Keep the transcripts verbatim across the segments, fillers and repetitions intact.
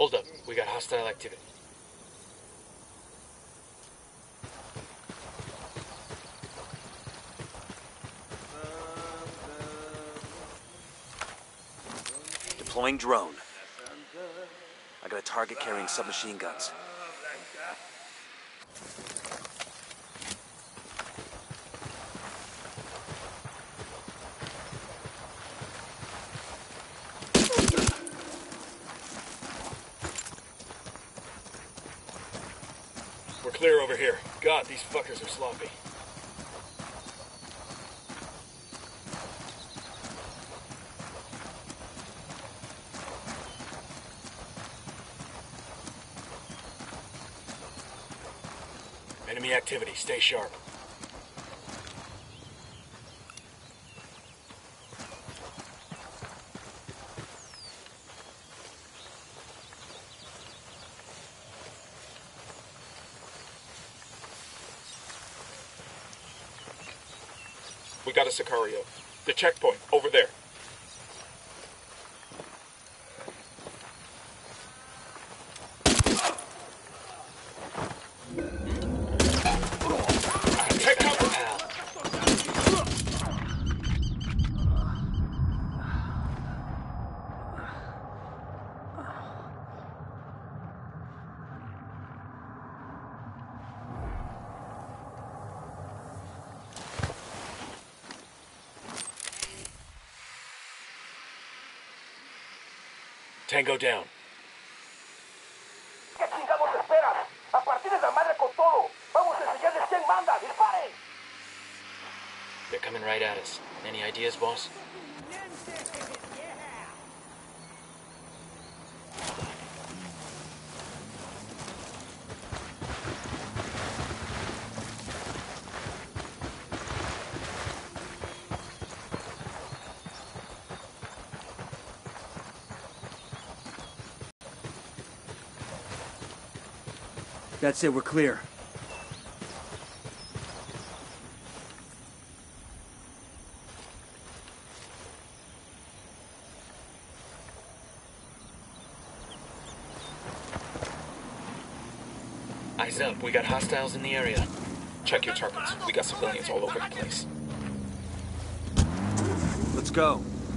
Hold up. We got hostile activity. Deploying drone. I got a target carrying submachine guns. We're clear over here. God, these fuckers are sloppy. Enemy activity. Stay sharp. We got a Sicario. The checkpoint, over there. Take cover, pal. Tango down. ¿Qué chingados esperas? A partir de la madre con todo. Vamos a enseñarles quién manda. ¡Disparen! They're coming right at us. Any ideas, boss? That's it, we're clear. Eyes up, we got hostiles in the area. Check your targets. We got civilians all over the place. Let's go.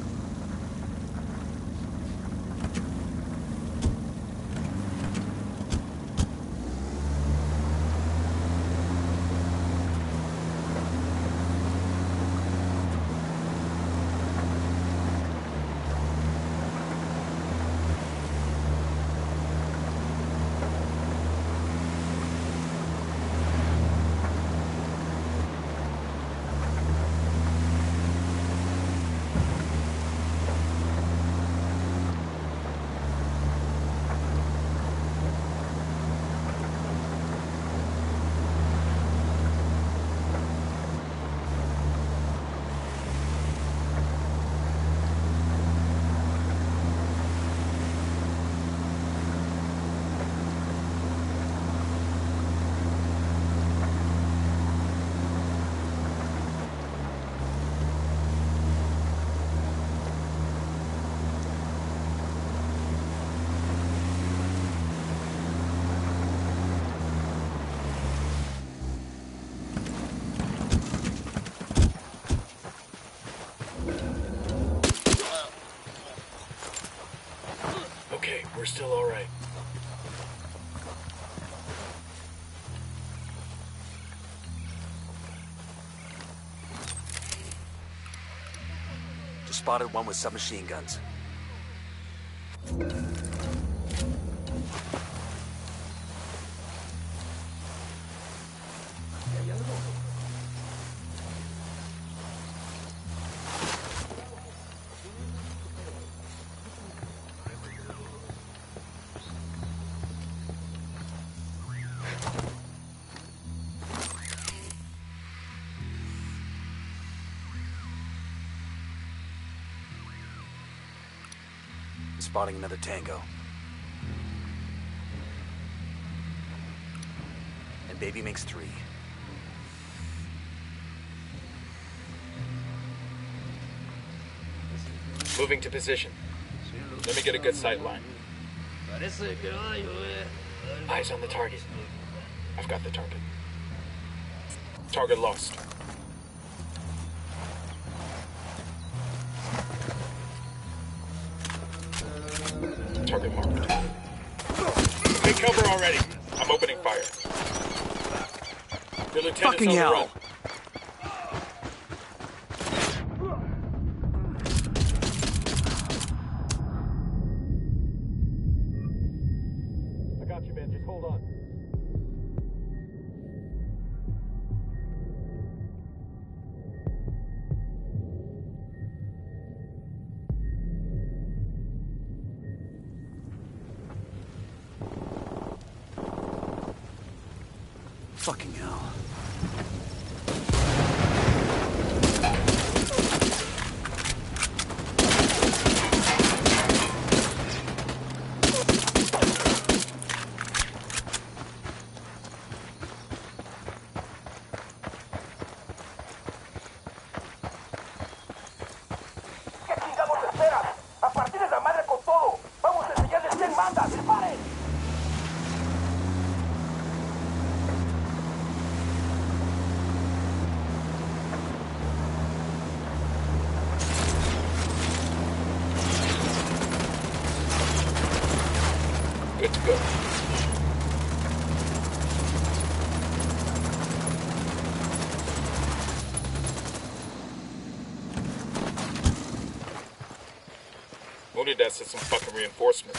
We're still all right. Just spotted one with submachine guns. Spotting another tango. And baby makes three. Moving to position. Let me get a good sight line. Eyes on the target. I've got the target. Target lost. Target marked. Take cover already. I'm opening fire. The lieutenant's Fucking on the hell. run. I got you, man. Just hold on. Fucking hell. ¿Qué chingados esperas? A partir de la madre con todo. Vamos a enseñarles quién manda. ¡Disparen! Good to go. Wounded that said some fucking reinforcements.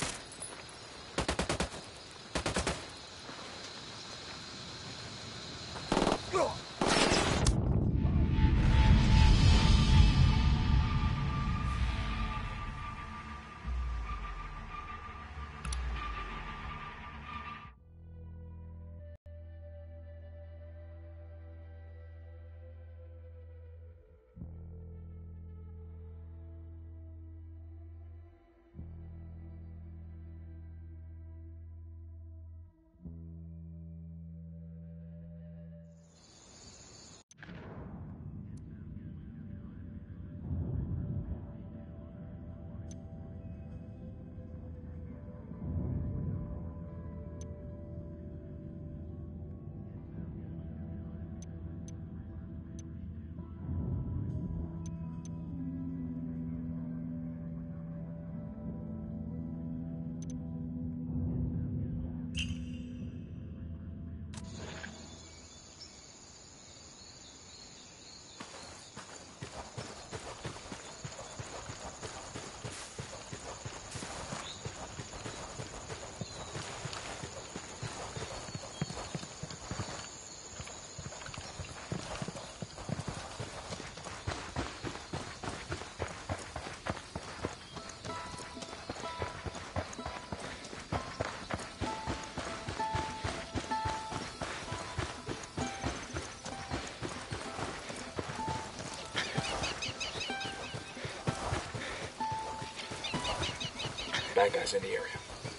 Bad guys in the area.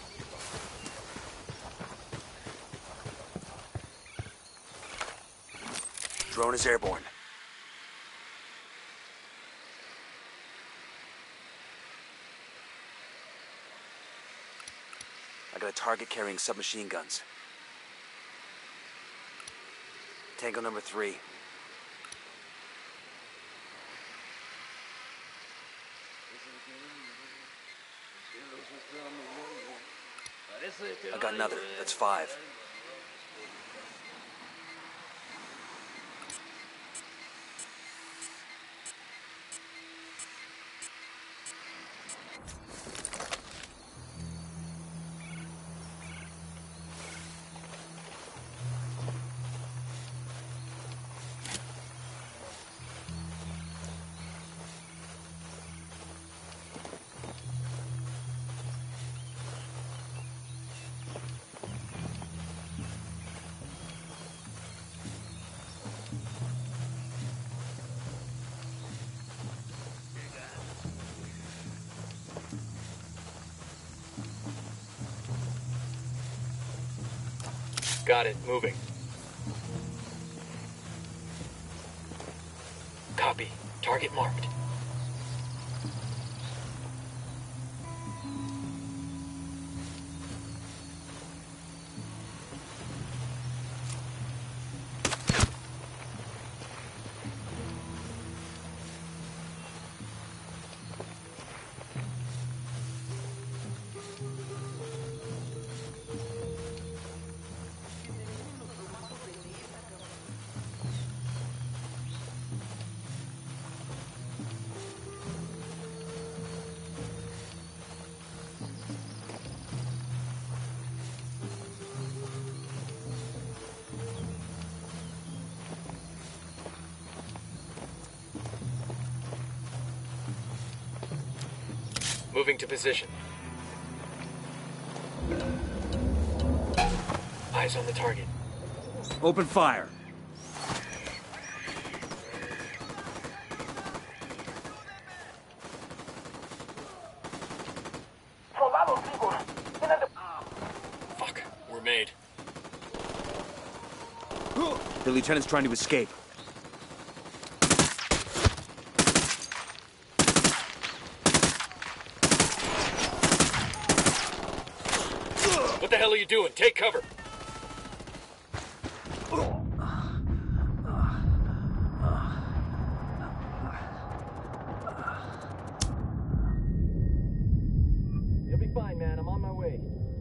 Drone is airborne. I got a target carrying submachine guns. Tango number three. I got another. That's five. Got it. Moving. Copy. Target marked. Moving to position. Eyes on the target. Open fire. Soldados vivos. Tienen de... Fuck, we're made. The lieutenant's trying to escape. What the hell are you doing? Take cover. You'll be fine, man. I'm on my way.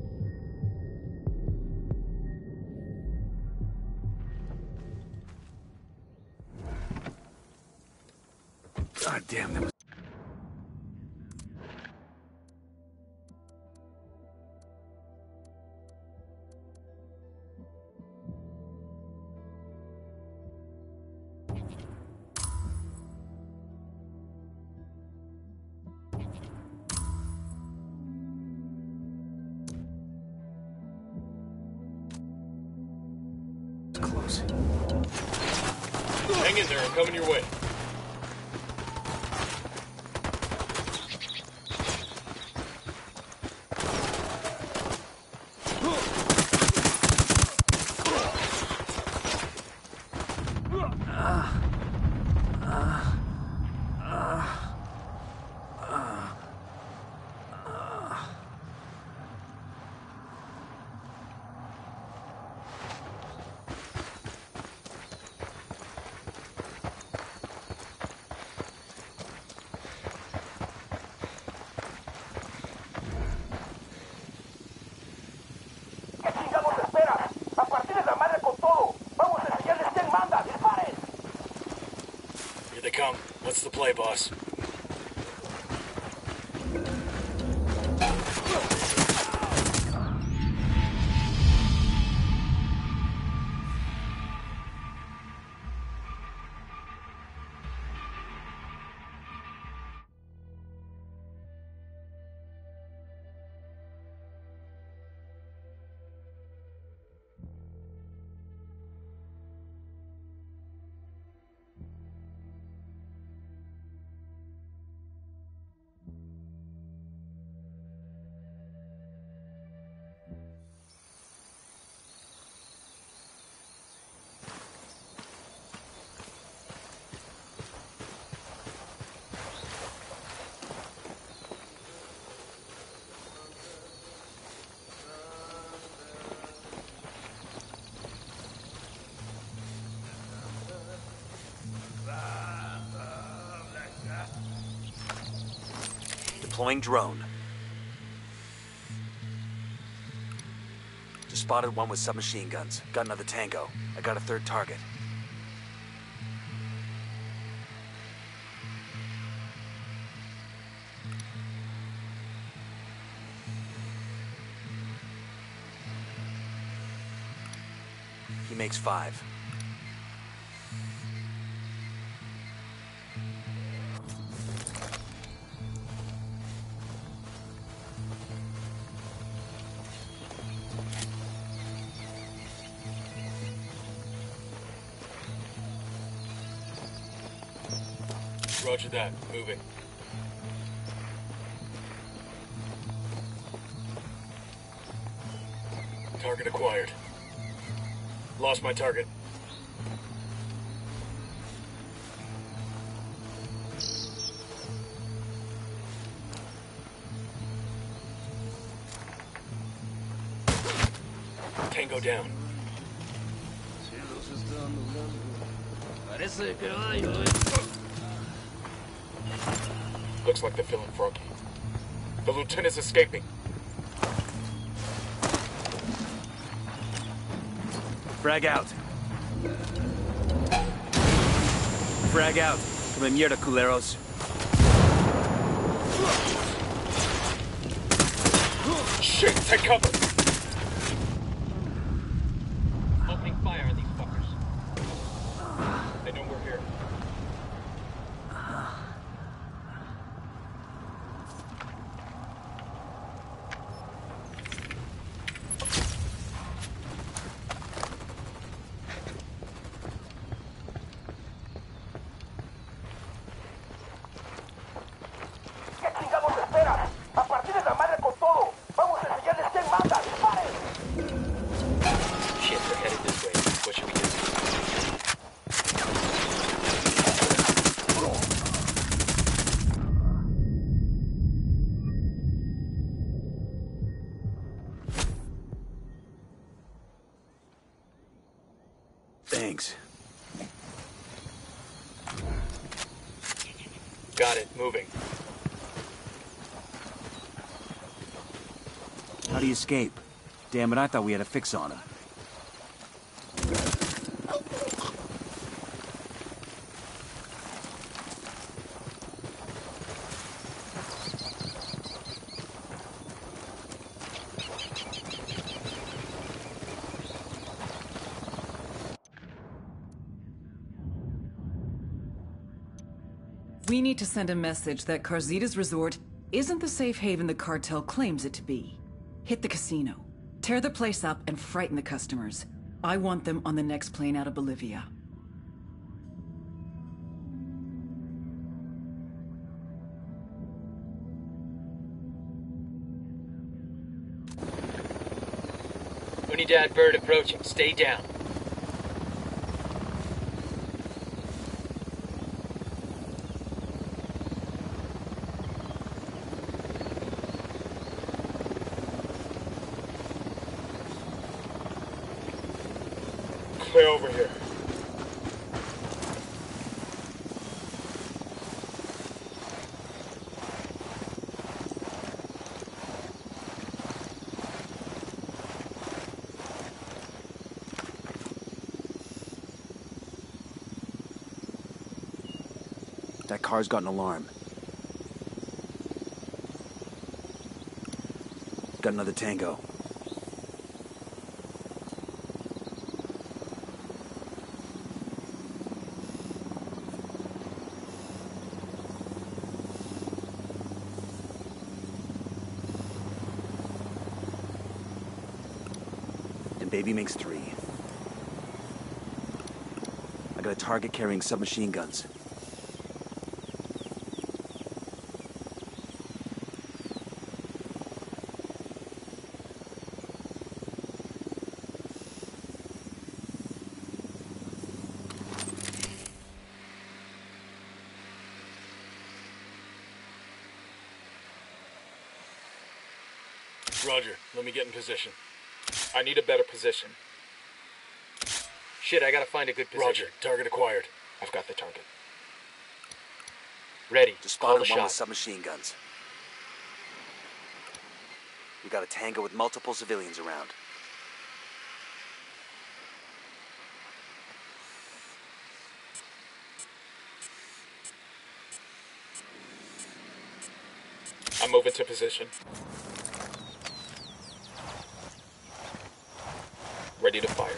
God damn, that was... close. Hang in there. I'm coming your way. ¿Qué chingados esperas? A partir de la madre con todo. Vamos a enseñarles quién manda. ¡Disparen! Here they come. What's the play, boss? Deploying drone. Just spotted one with submachine guns. Got another tango. I got a third target. He makes five. Roger that. Moving. Target acquired. Lost my target. Tango down. Looks like they're feeling froggy. The lieutenant's escaping. Frag out. Frag out. Come mierda, culeros. Shit, take cover! Opening fire on these fuckers. They know we're here. Thanks. Got it. Moving. How do you escape? Damn it, I thought we had a fix on him. We need to send a message that Carzita's resort isn't the safe haven the cartel claims it to be. Hit the casino. Tear the place up and frighten the customers. I want them on the next plane out of Bolivia. Unidad bird approaching. Stay down. Clear over here. That car's got an alarm. Got another Tango. And baby makes three. I got a target carrying submachine guns. Roger, let me get in position. I need a better position. Shit, I gotta find a good position. Roger, target acquired. I've got the target. Ready. Just Call the spotted one shot. with submachine guns. We got a Tango with multiple civilians around. I'm moving to position. Ready to fire.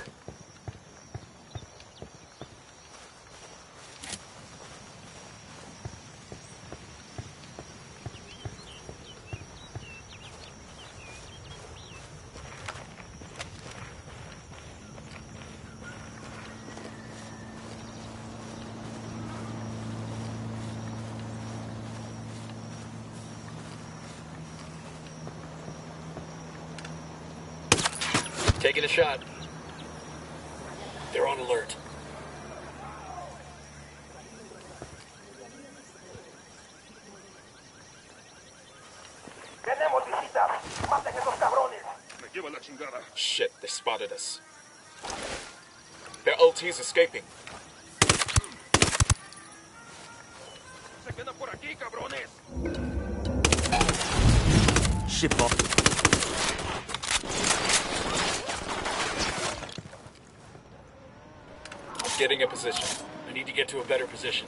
Taking a shot. They're on alert. Tenemos visita. Maten esos cabrones. Me lleva la chingada. Shit, they spotted us. Their L T's escaping. Se quedan por aquí, cabrones. Shit ball. Getting a position. I need to get to a better position.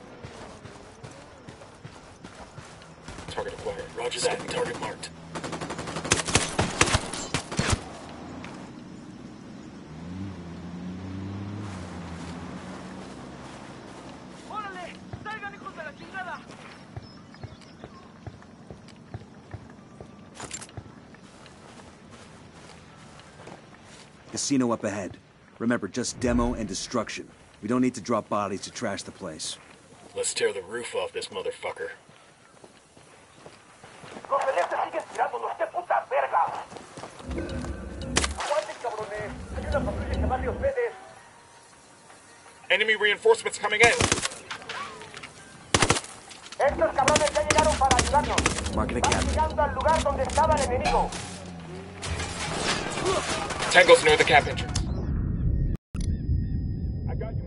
Target acquired. Roger that. Target marked. ¡Órale! ¡Salgan, hijos de la chingada! Casino up ahead. Remember, just demo and destruction. We don't need to drop bodies to trash the place. Let's tear the roof off this motherfucker. Los celestes siguen tirándonos. ¡Qué puta verga! ¡Aguanten, cabrones! Hay una patrulla que va de ustedes. Enemy reinforcements coming in. Estos cabrones ya llegaron para ayudarnos. Marking a Van cap. llegando al lugar donde estaba el enemigo. Tango's near the cap entrance. I got you.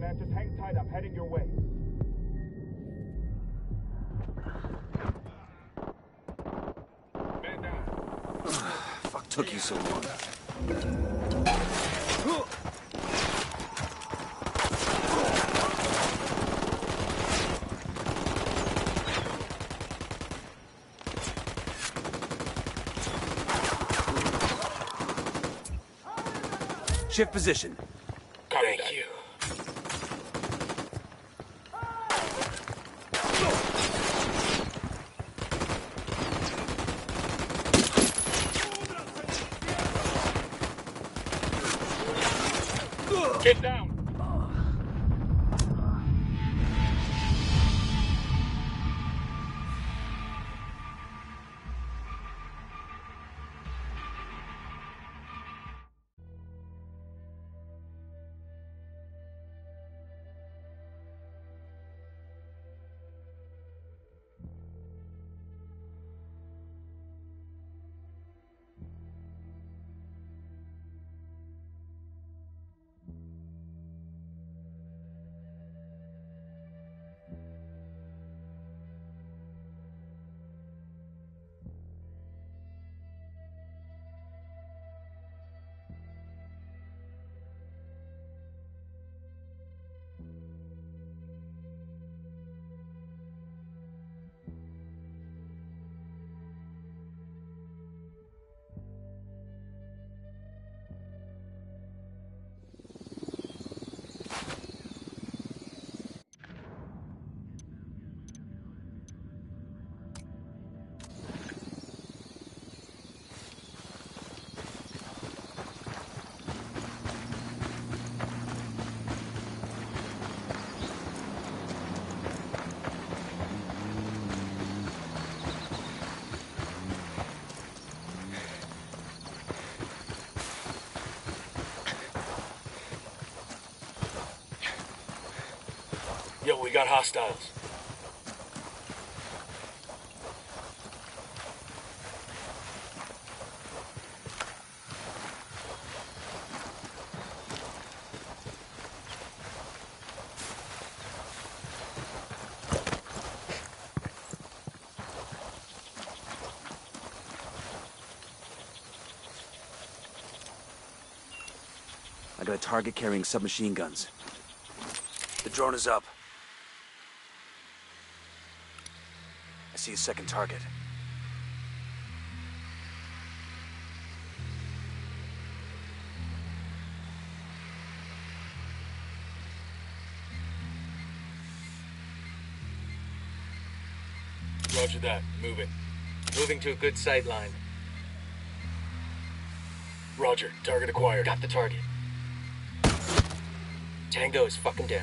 took you so long? Shift position. Thank you. Get down! Yo, we got hostiles. I got a target carrying submachine guns. The drone is up. I see a second target. Roger that. Moving. Moving to a good sight line. Roger. Target acquired. Got the target. Tango is fucking down.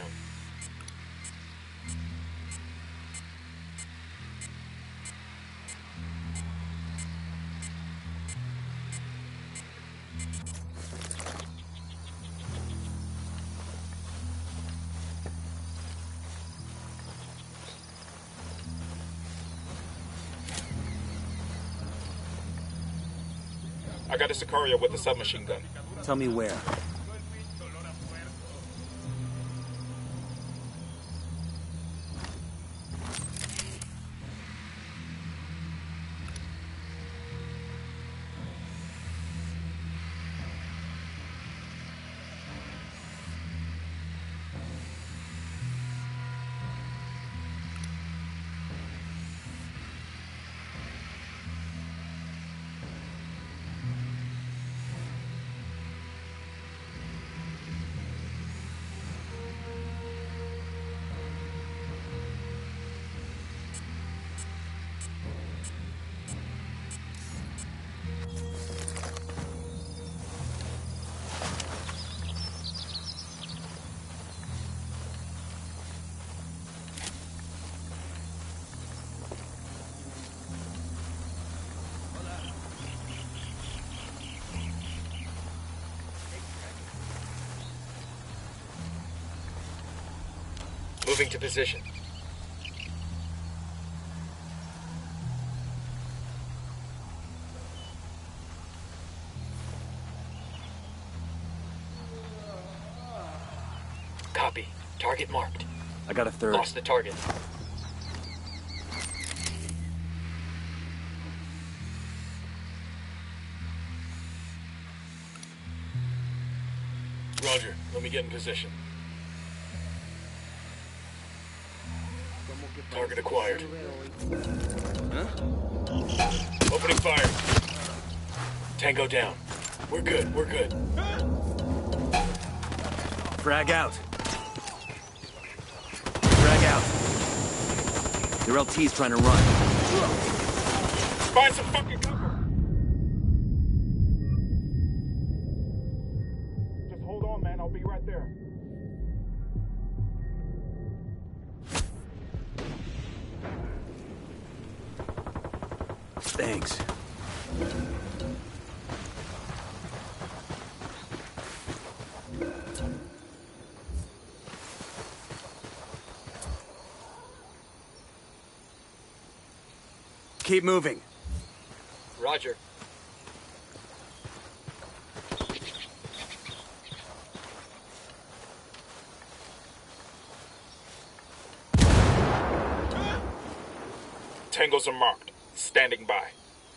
I got a Sicario with a submachine gun. Tell me where. Moving to position. Copy. Target marked. I got a third. Lost the target. Roger. Let me get in position. Target acquired. Huh? Opening fire. Tango down. We're good, we're good. Frag out. Frag out. Their L T's trying to run. Find some fucking cover! Just hold on, man. I'll be right there. Thanks. Keep moving. Roger. Tangos are marked. Standing by.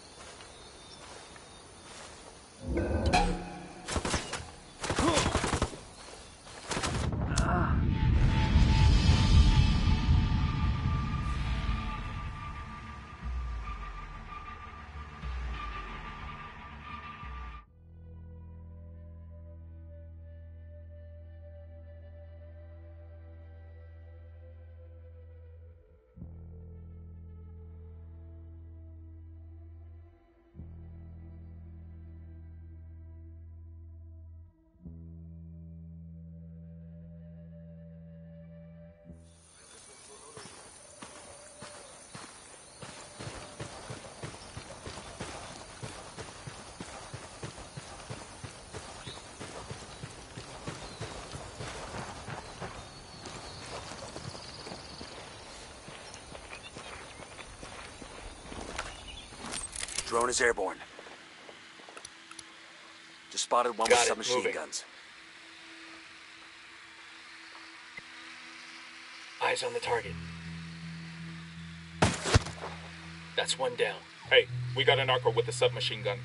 Drone is airborne. Just spotted one Got with it, submachine moving. guns. Eyes on the target. That's one down. Hey, we got a narco with a submachine gun.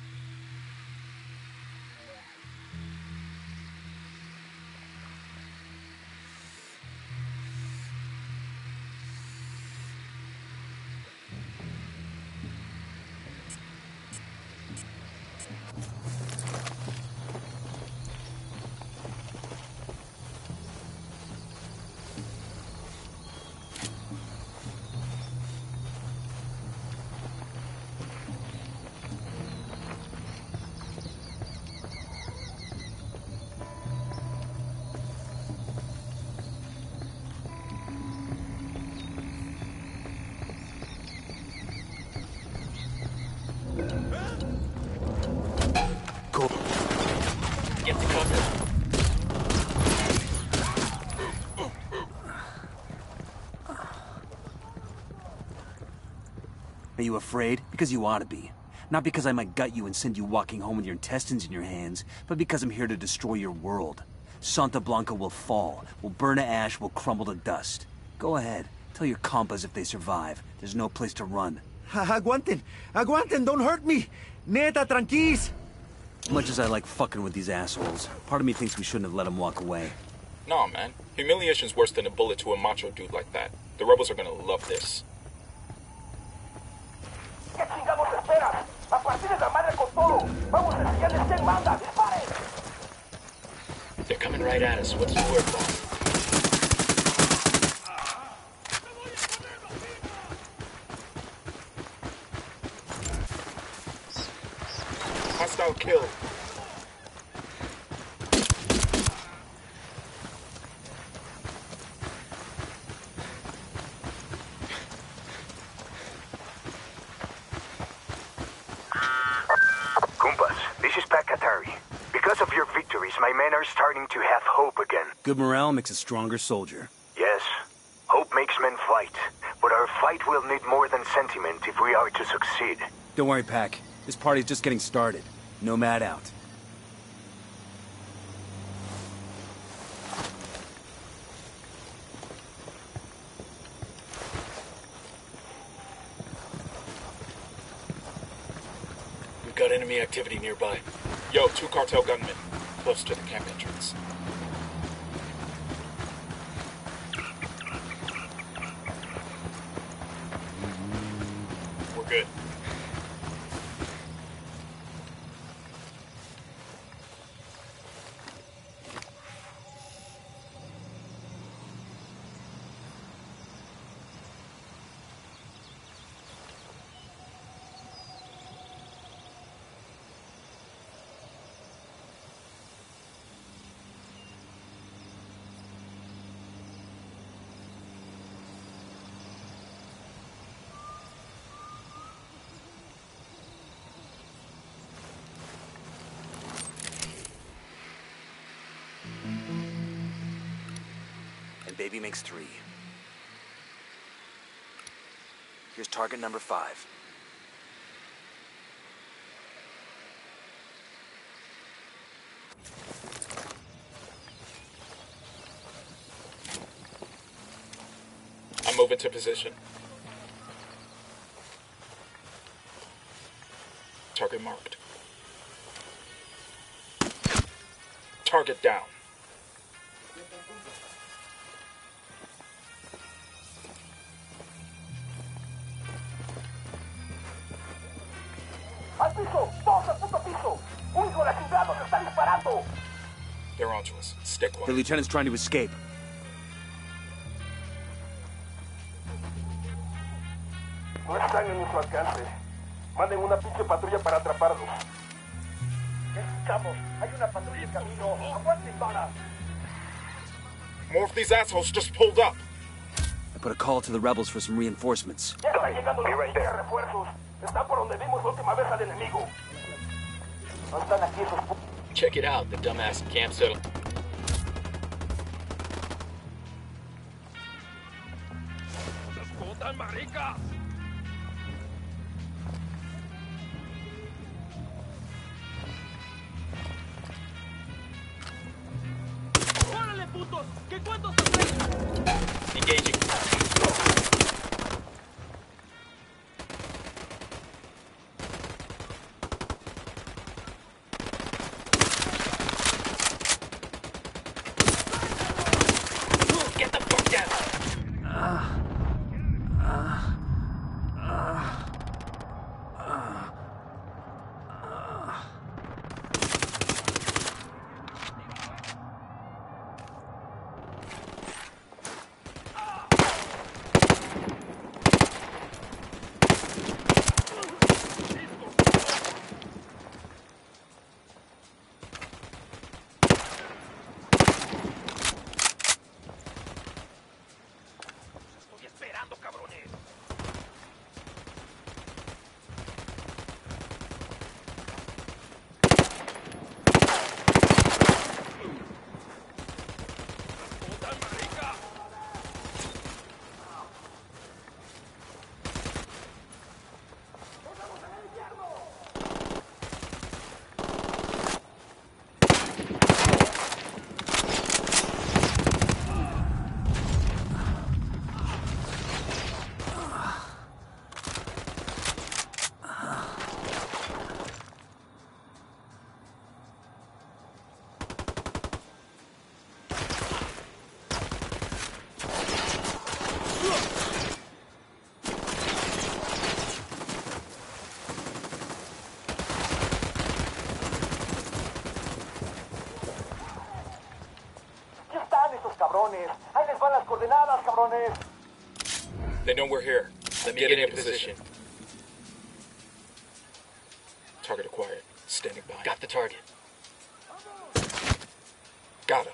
Cool. Get to cover. Are you afraid? Because you ought to be. Not because I might gut you and send you walking home with your intestines in your hands, but because I'm here to destroy your world. Santa Blanca will fall, will burn to ash, will crumble to dust. Go ahead. Tell your compas if they survive. There's no place to run. Aguanten! Aguanten! Don't hurt me! Neta, tranquis! Much as I like fucking with these assholes, part of me thinks we shouldn't have let them walk away. Nah, man. Humiliation's worse than a bullet to a macho dude like that. The rebels are gonna love this. ¿Qué chingados esperas? A partir de la madre con todo. Vamos a enseñarles quién manda. ¡Disparen! They're coming right at us. What's the word, boss? Hostile kill. Kumpas, this is Pakatari. Because of your victories, my men are starting to have hope again. Good morale makes a stronger soldier. Yes, hope makes men fight. But our fight will need more than sentiment if we are to succeed. Don't worry, Pac. This party's just getting started. Nomad out. We've got enemy activity nearby. Yo, two cartel gunmen. Close to the camp entrance. we're good. Baby makes three. Here's target number five. I'm moving to position. Target marked. Target down. ¡Al piso! ¡Todos al puto piso! ¡Un hijo de la chingada nos está disparando! They're onto us. Stay quiet. The lieutenant's trying to escape. No están en nuestro alcance. Manden una pinche patrulla para atraparlos. Escuchamos. Hay una patrulla en camino. ¡Aguanten, balas! More of these assholes just pulled up. I put a call to the rebels for some reinforcements. Ya están llegando los pinches refuerzos. Están por donde vimos la última vez al enemigo. No están aquí esos pu... Check it out, the dumbass camp settle. Engaging. Get the fuck down. cabrones. Ahí les van las coordenadas, cabrones. They know we're here. Let me get, get in position. position. Target acquired. Standing by. Got the target. Got him.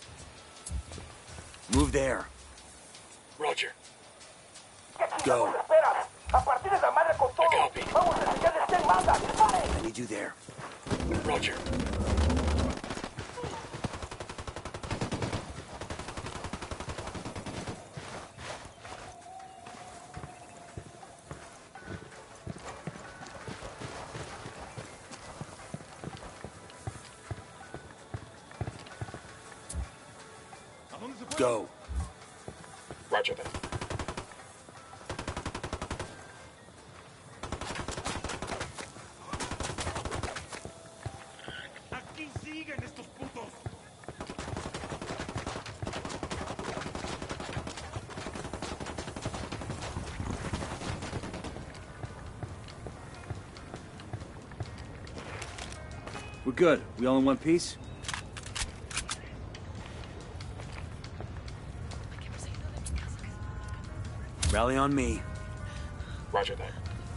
Move there. Roger. Go. A partir de la madre con todo. I copy. Vamos a enseñarles quién manda. Disparen. I need you there. Roger. Go. Roger that. Aquí siguen estos putos. We're good. We all in one piece? Rally on me. Roger that.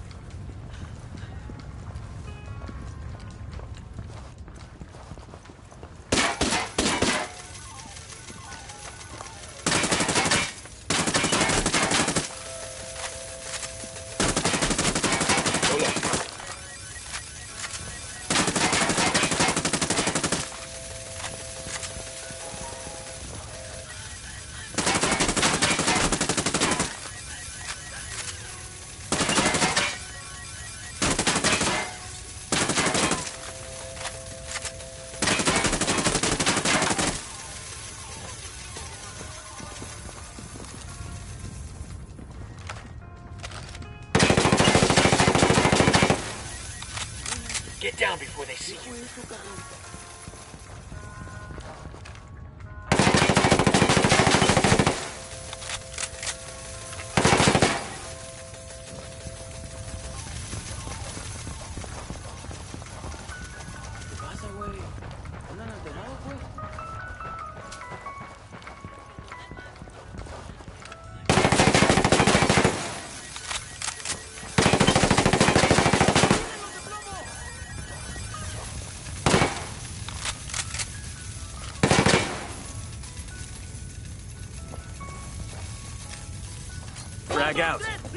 Get down before they see you. Frag out.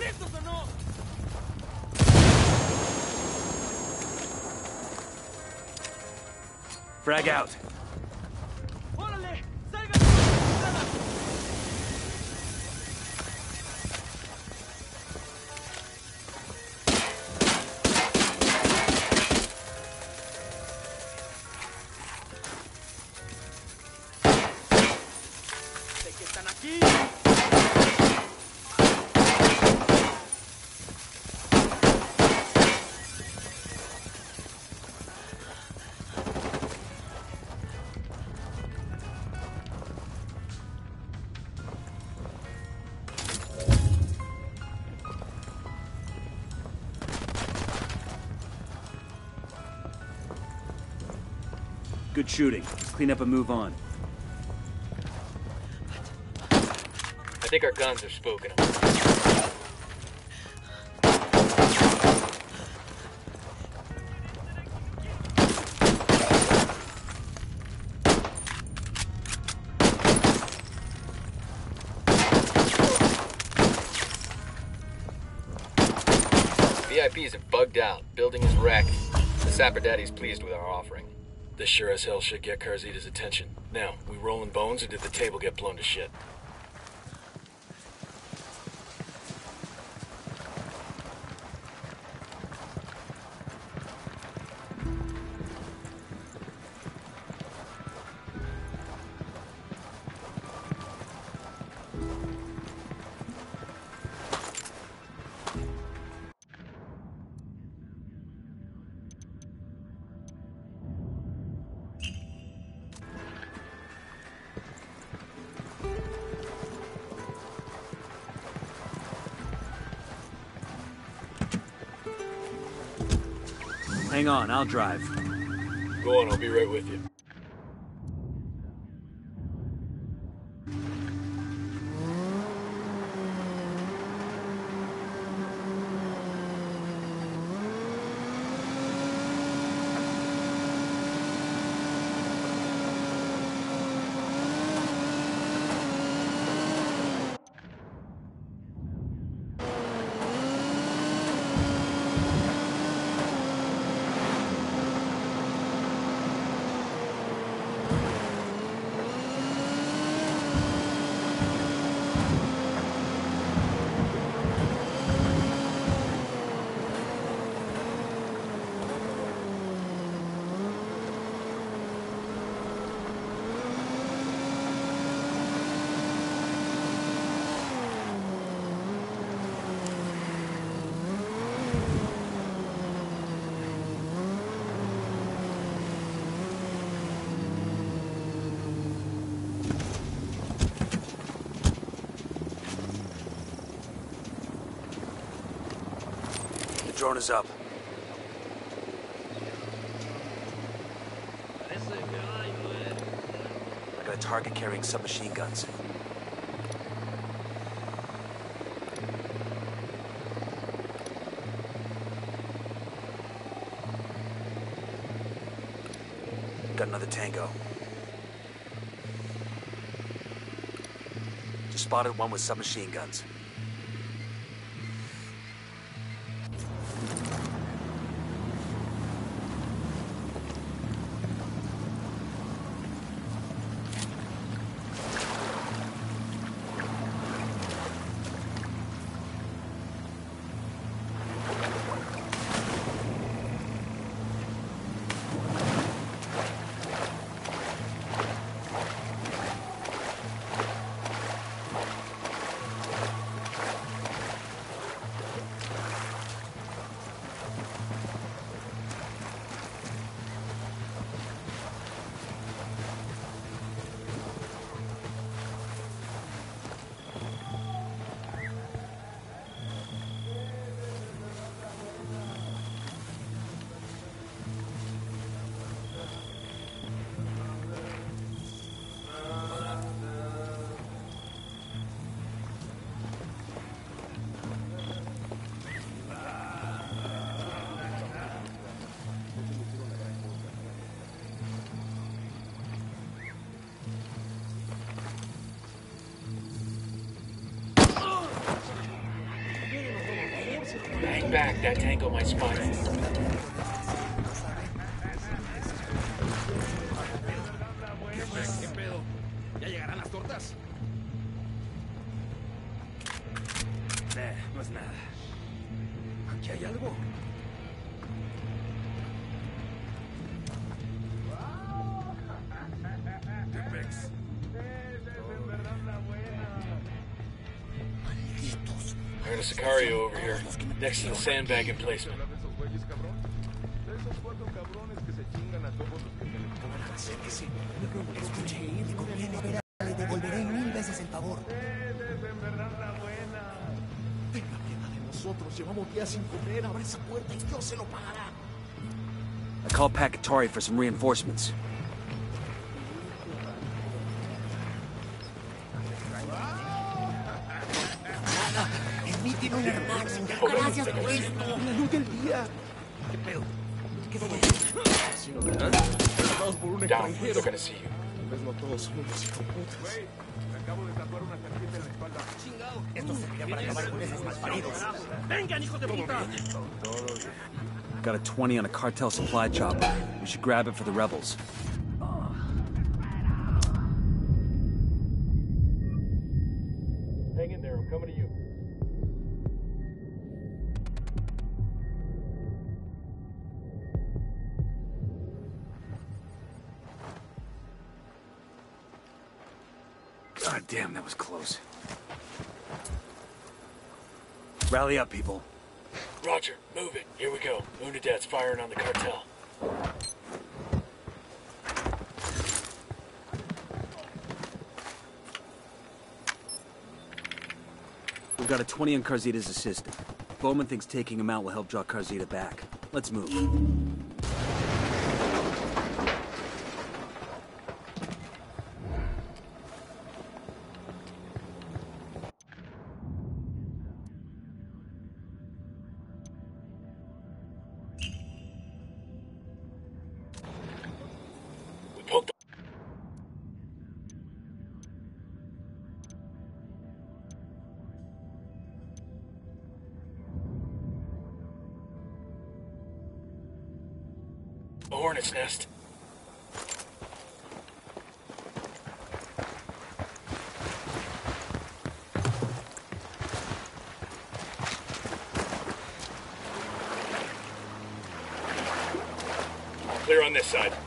Frag out. Good shooting. Let's clean up and move on. I think our guns are spooking them. V I Ps have bugged out. Building is wrecked. The Sapper Daddy's pleased with our offering. This sure as hell should get Carzita's attention. Now, we rolling bones or did the table get blown to shit? Hang on, I'll drive. Go on, I'll be right with you. Drone is up. a target carrying submachine guns. Got another tango. Just spotted one with submachine guns. Hang back, that tango might spot us. ¿Ya llegarán las tortas? Eh, no es nada. Aquí hay algo. I heard a Sicario over here, next to the sandbag emplacement. I called Pacatari for some reinforcements. Gracias por esto. La luz del día. ¿Qué pedo? ¿Qué fue? Down, they're gonna see you. Pues no todos son unos hijoputas. Güey, me acabo de tatuar una tarjeta en la espalda. Chingado. Esto servirá para acabar con esos malparidos. ¡Vengan, hijos de puta! Got a twenty on a cartel supply chopper. We should grab it for the rebels. Hang in there, I'm coming to you. God damn, that was close. Rally up, people. Roger, move it. Here we go. Unidad's firing on the cartel. We've got a twenty on Carzita's assistant. Bowman thinks taking him out will help draw Carzita back. Let's move. We poked the... A hornet's nest. Clear on this side.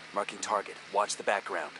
Marking target. Watch the background.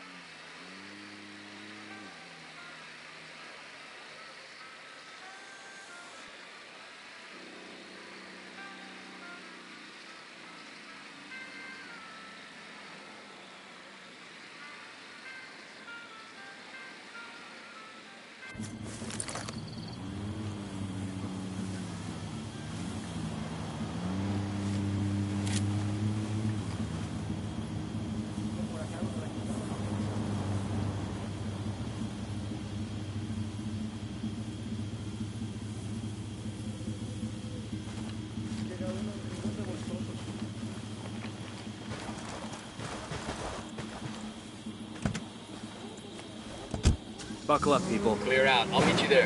Buckle up, people. Clear out. I'll meet you there.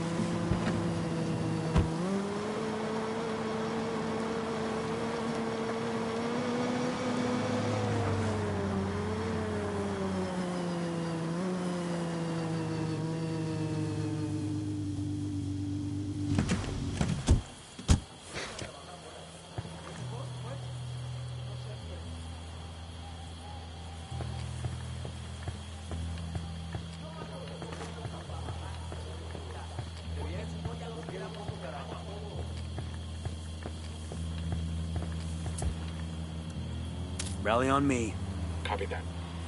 Rally on me. Copy that.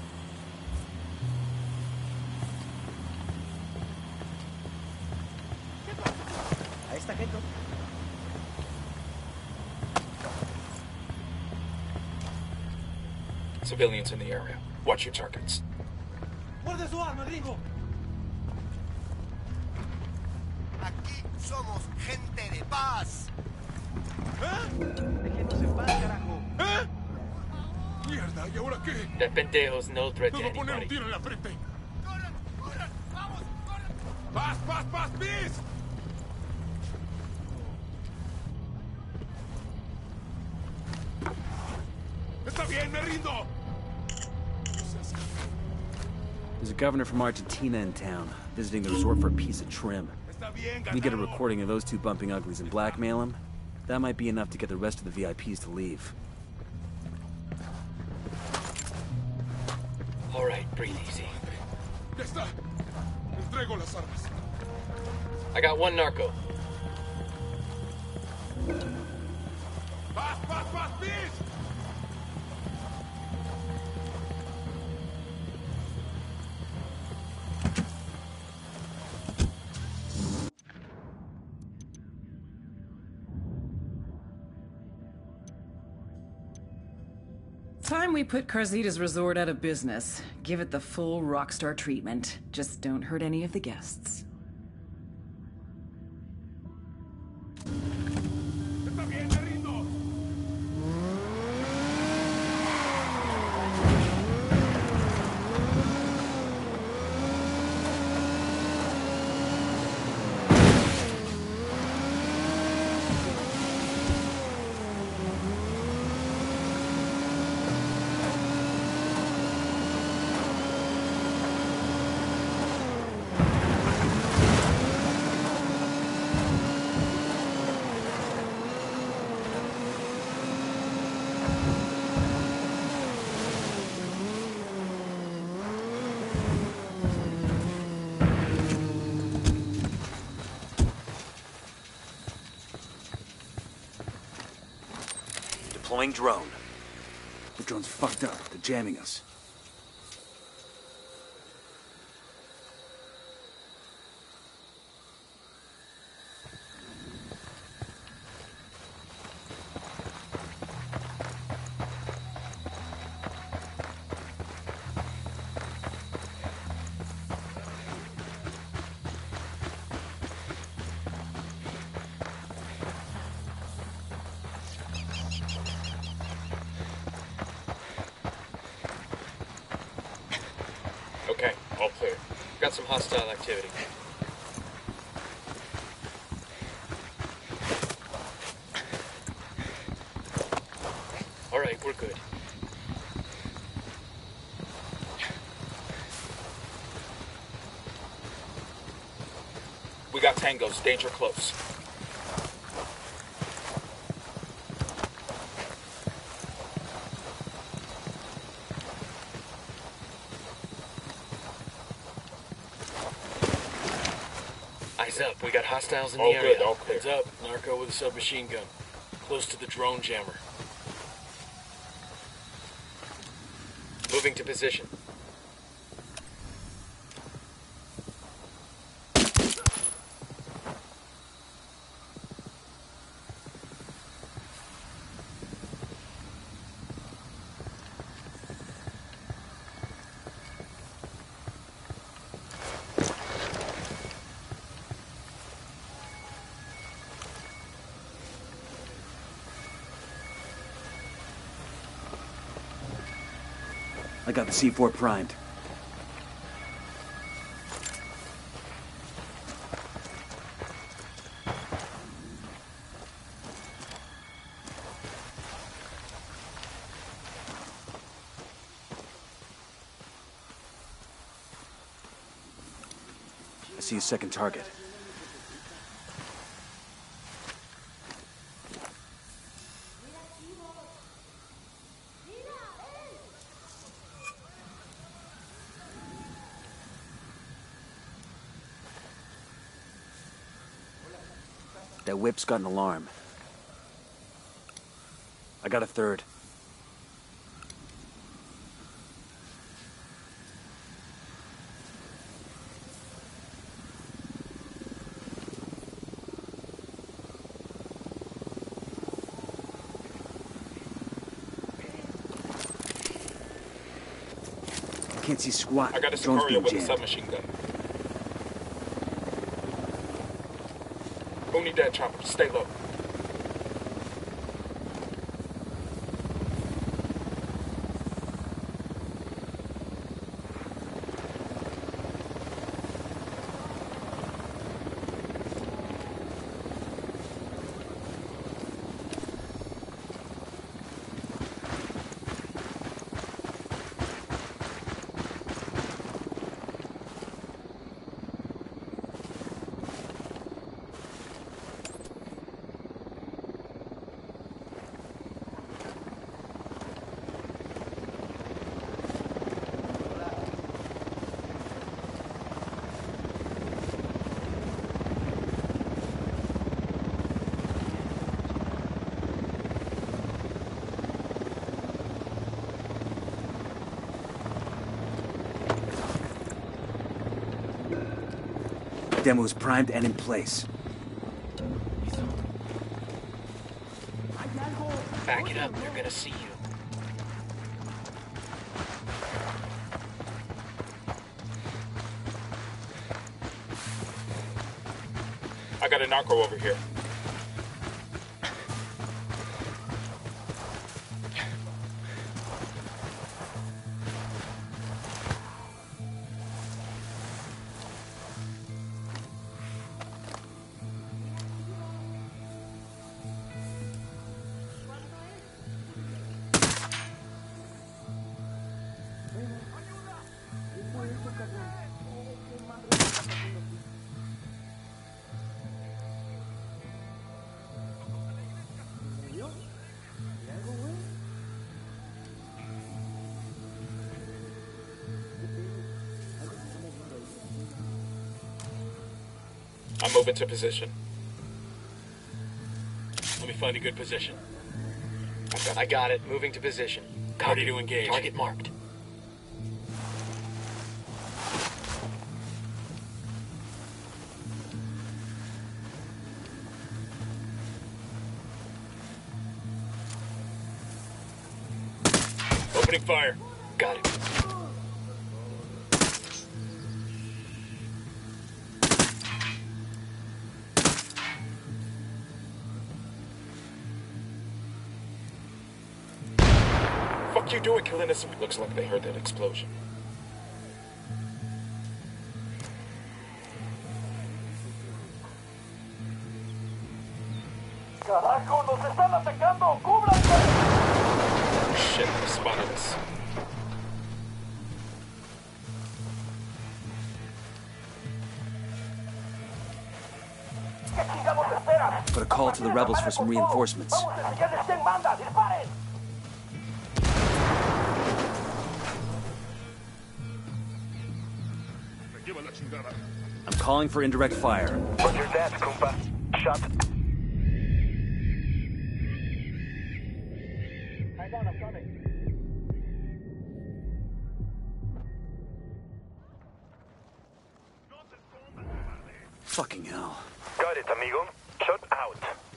A esta gente. Civilians in the area. Watch your targets. ¡Guarde su arma, gringo! Aquí somos gente de paz. Déjenos en paz, carajo. ¿Eh? Mierda, ¿y ahora qué? That pendejo's no threat Nos to va a poner un anybody. tiro en la frente. ¡Corran, corran! ¡Vamos, corran! ¡Paz, paz, paz, please! Está bien, me rindo. There's a governor from Argentina in town, visiting the resort for a piece of trim. Está bien, We get a ganado. recording of those two bumping uglies and blackmail them. That might be enough to get the rest of the V I Ps to leave. All right, breathe easy. Ya está. Entrego las armas. I got one narco. ¡Paz, paz, paz, please! Time we put Carzita's resort out of business. Give it the full rockstar treatment. Just don't hurt any of the guests. Está bien, me rindo. Deploying drone. The drone's fucked up. They're jamming us. Okay, all clear. Got some hostile activity. All right, we're good. We got tangos. Danger close. Ease up. We got hostiles in All the area. good, all clear. Heads up. Narco with a submachine gun. Close to the drone jammer. Moving to position. I got the C four primed. I see a second target. That whip's got an alarm. I got a third. I can't see squat. I got a Drone's Sicario being with a jammed. submachine gun. Who need that chopper? Stay low. Demo's primed and in place. Back it up. They're gonna see you. I got a narco over here. I'm moving to position. Let me find a good position. I got I got it. Moving to position. Ready to engage. Target marked. Opening fire. Got it. Fuck you doing killing us? Looks like they heard that explosion. ¡Carajo! ¡Nos están atacando! ¡Cúbranse! Shit, they spotted us. ¿Qué chingados esperas? Put a call to the rebels for some reinforcements. ¡Vamos a enseñarles quién manda! ¡Disparen! Me lleva la chingada. I'm calling for indirect fire. Roger that, Kumpa. Shot. Hang on, I'm coming. Fucking hell. Got it, amigo. Shot out.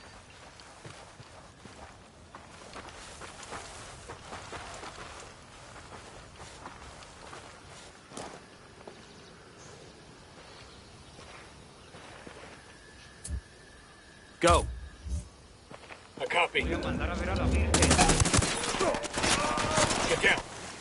Go. A copy. Voy a mandar a ver a la Virgen. Get down.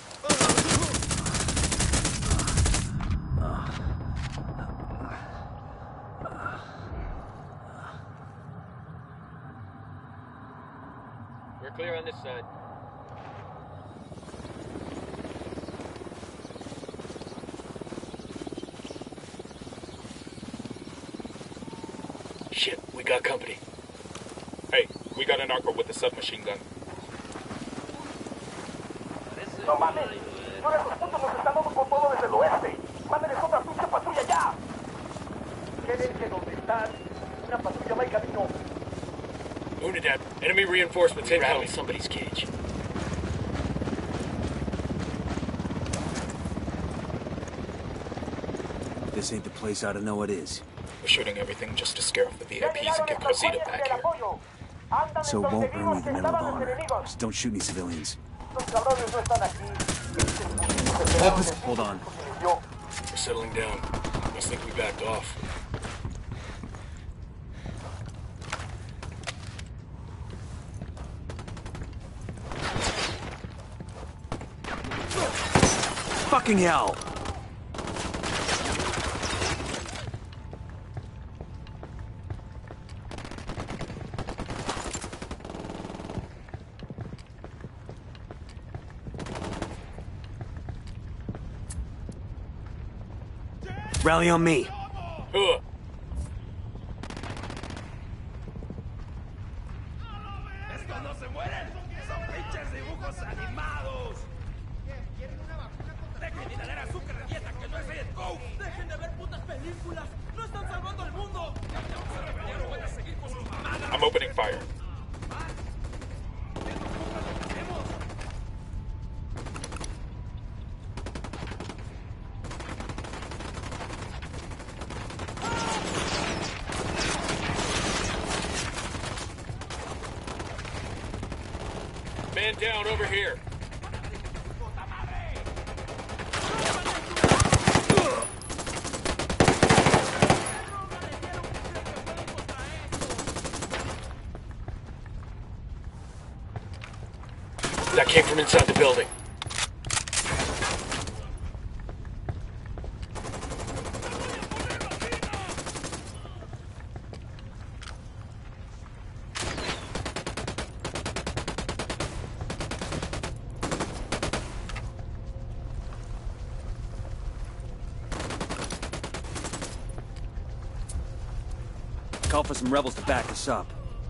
We're clear on this side. Shit, we got company. Hey, we got a narco with a submachine gun. No mames. Ahora esos putos nos están dando con todo desde el oeste. Mándenles otra pinche patrulla ya. Creen que donde están, una patrulla va en camino. Unidad, enemy reinforcements incoming. Somebody's cage. This ain't the place I ought to know it is. We're shooting everything just to scare off the V I Ps and get Carzita back here. So it won't ruin the medal of honor. Just don't shoot any civilians. Hold on. We're settling down. Must think we backed off. Fucking hell! Rally on me. Huh. ¡Estos no se mueren! ¡Son pinches dibujos animados! ¡Dejen de dar azúcar de dieta que no es Diet Coke! ¡Dejen de ver putas películas! ¡No están salvando al mundo! ¡Van a seguir con sus mamadas! I'm opening fire. Man down over here. That came from inside the building. Call for some rebels to back us up.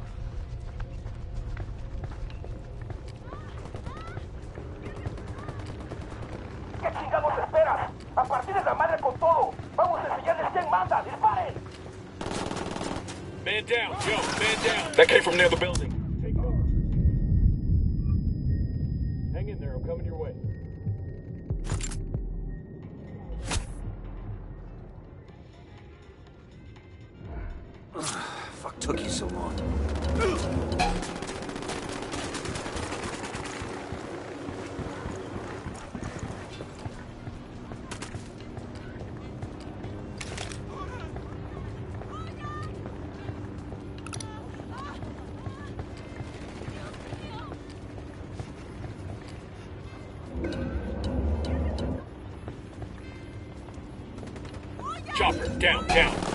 ¿Qué chingados esperas? A partir de la madre con todo. Vamos a enseñarles quién manda. ¡Disparen! Man down, Joe. Man down. That came from near the building. Take cover. Hang in there. I'm coming your way. Fuck took you so long. Chopper, down, down.